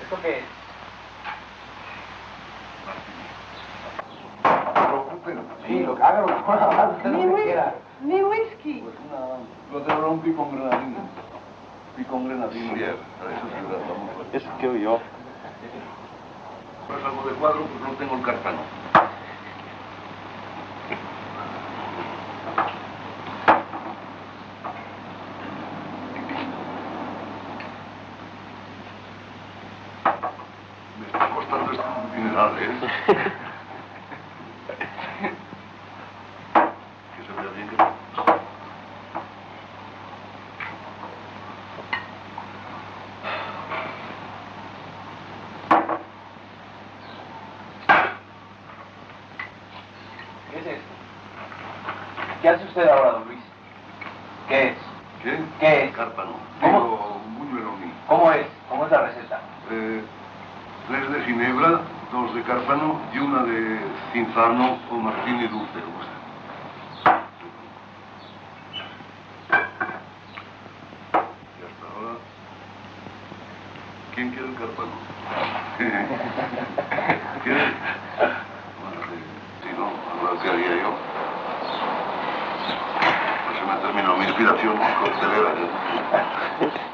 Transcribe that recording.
¿Esto qué es? Sí, lo que haga, lo que haga. Ni whisky. Pues lo de ron con grenadina. Y con grenadina. Bien, eso sí, vamos. Eso quiero yo. Pues algo de cuadro, pues no tengo el cartano. Me está costando esto un dineral, ¿eh? Que se vea bien que... ¿Qué es esto? ¿Qué hace usted ahora, don Luis? ¿Qué es? ¿Qué? ¿Qué es? Cárpano. ¿Cómo? Digo, buñueloní. ¿Cómo es? ¿Cómo es la receta? 3 de ginebra, 2 de cárpano y 1 de cinzano o martini dulce. Y hasta ahora, ¿quién quiere el cárpano? ¿Quieres? Bueno, sí, no, ahora qué haría yo. Pues se me ha terminado mi inspiración coctelera.